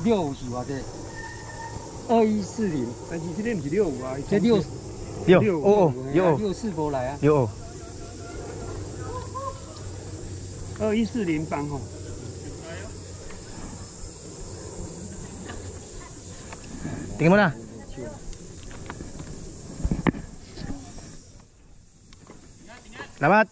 6是偌济？2140。 但是这个不是65啊， 这6 哦 64无来啊。 2140磅吼。 Tingin mo na. Selamat.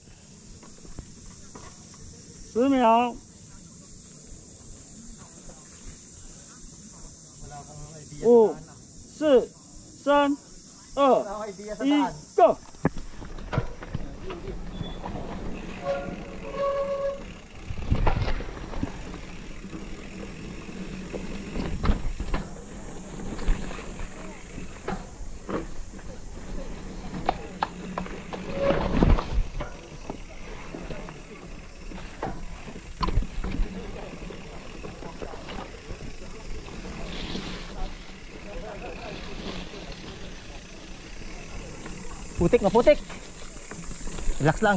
10秒。5、4、3、2、1，Go！ Putik nggak putik? Relax lang.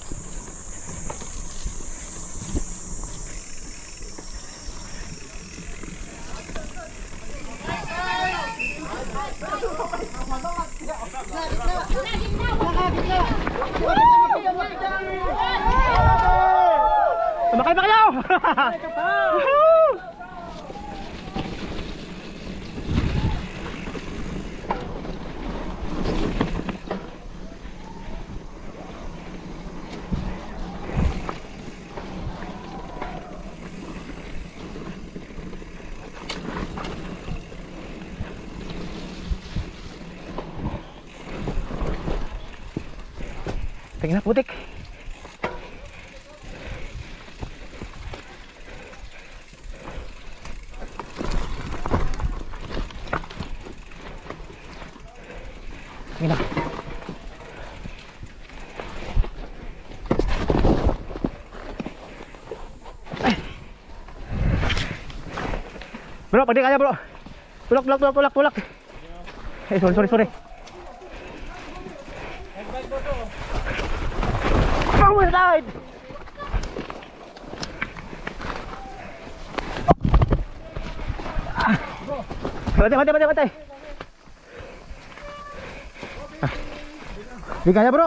Sumakay pa kayo! Tingnan na putik. Tingnan na. Bro, pag di kaya bro. Tulak. Sorry. Power slide. Bantay. Di kaya bro.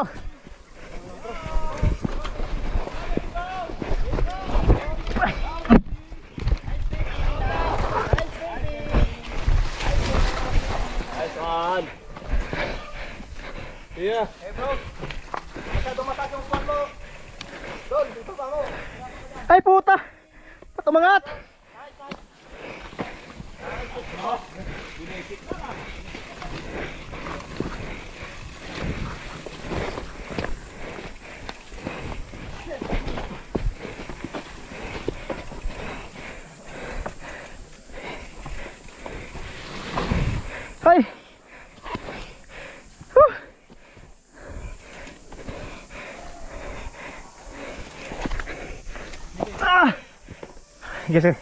Nice one. Yeah. Hey bro. Masyadong mataas yung squat mo. Dol, dito pa mo. Ay puta. Patumangat. Hai. Geser.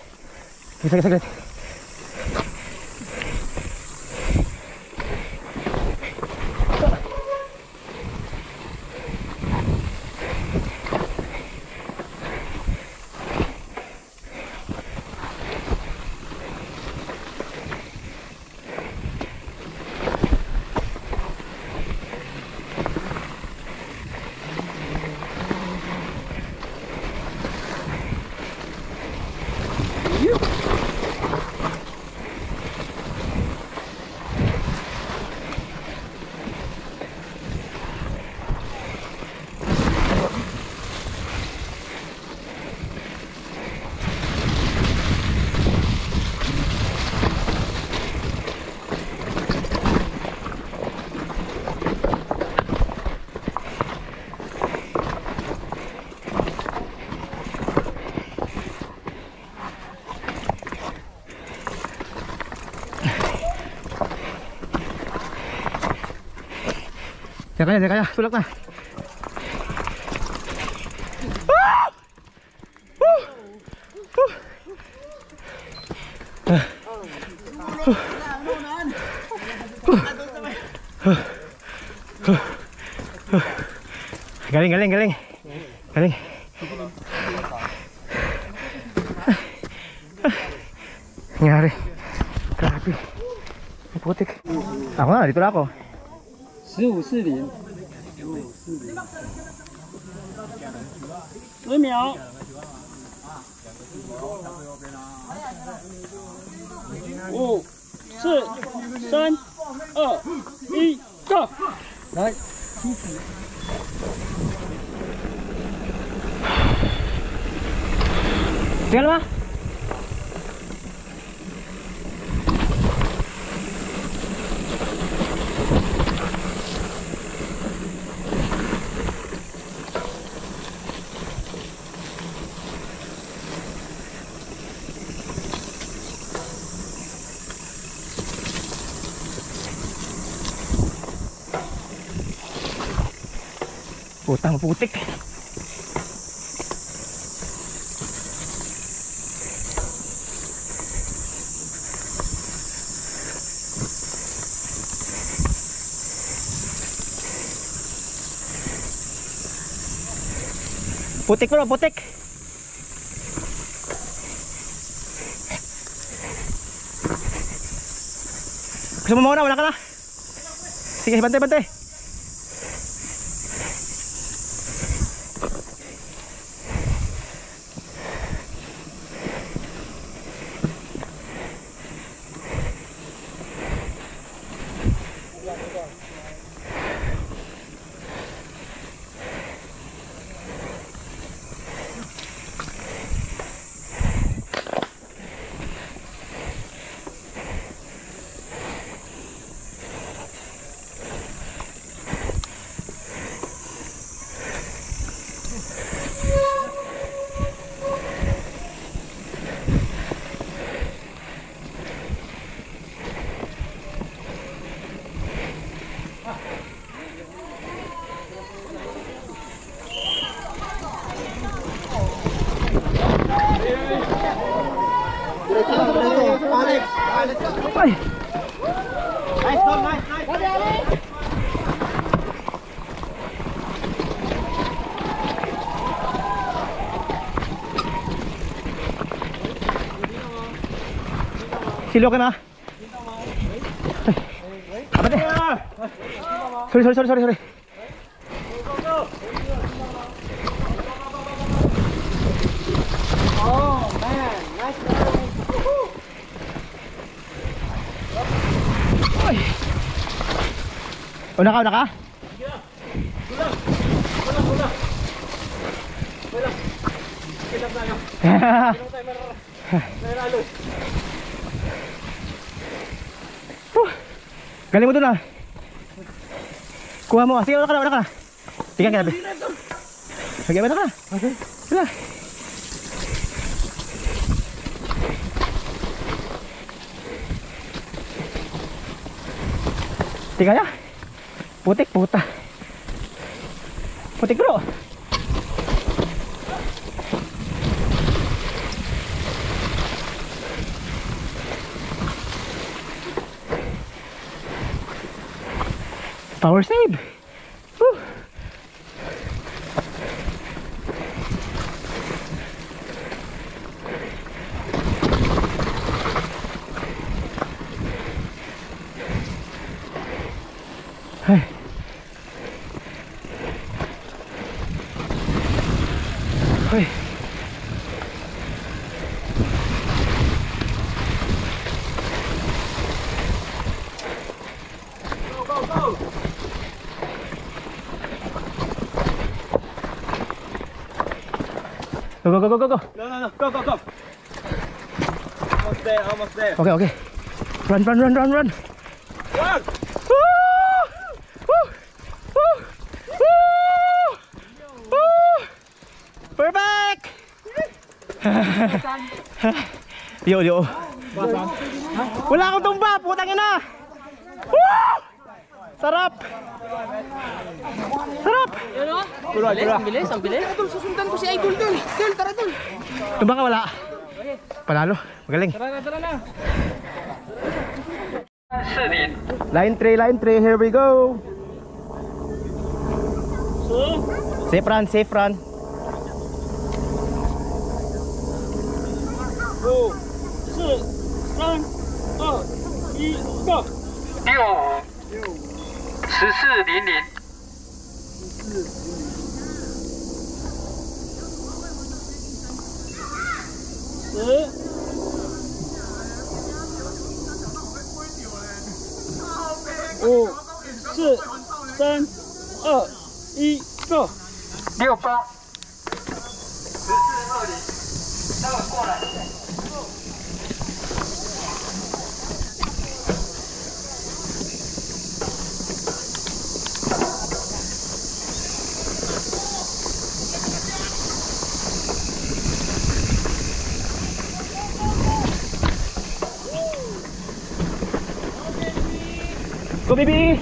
Dia kaya, sulak na. Galing. Nangyari. Grabe. Ang putik. Ako na, dito na ako. 1540， 10秒。5、4、3、2、1，Go！ 来， Tinggal ba? Putang putik. Putik bro, putik. Gusto mo mauna? Wala ka na. Sige, bantay. Ay. Nice, Dom, nice. Silo ka na. Apa deh? Sorry. Oh, man. Nice. Una ka? Galing mo dun ah. Kuha mo ah. Sige, una ka na. Tingnan ka na. Sige, una ka na. Okay. Sila. Tingnan niya. Putik, puta. Putik bro. Power save. Woo. Hey. Hey. Go. No, go. Almost there. Okay. Run. Run! Perfect! Yo. Wala akong tumba, putang ina! Woo! Sarap! Ang bilis. Idol, susundan ko si Idol dun. Dol, tara dun. Tumba ka wala? Panalo, magaling. Tara na. Line 3, here we go. Safe run. 5, 4, 3, go！ 1400。 5、4、3、2、1 ，go！ 68。1420，待会过来。 Go baby.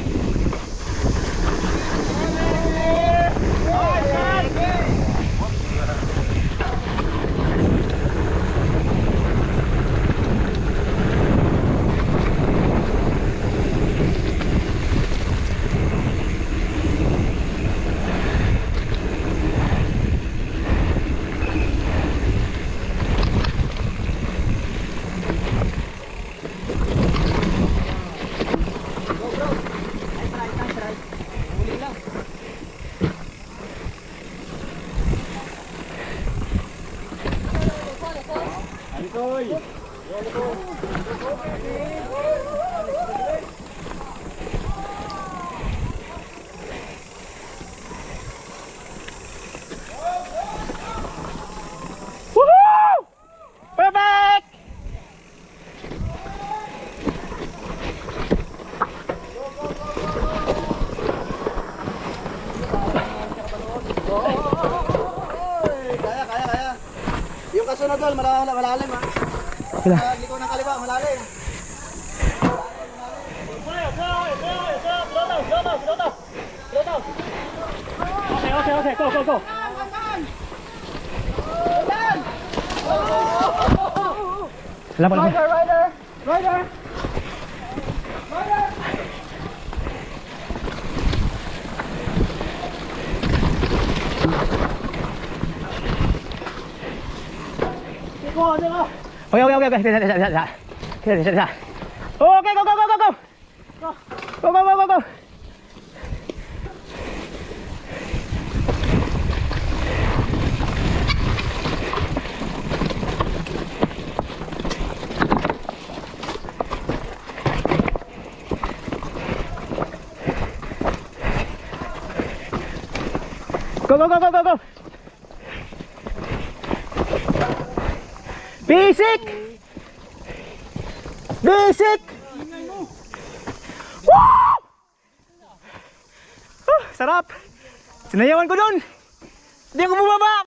Woohoo! Perfect! Kaya. Yung kasunod doon, malalim ha. Sila. Liko ng kaliwa, malalim. Okay, go! Laban. Rider! Okay. Bisa. Okay, go. Go. Go. Basic. Woo! Sarap. Sinayawan ko doon. Hindi ako bumaba.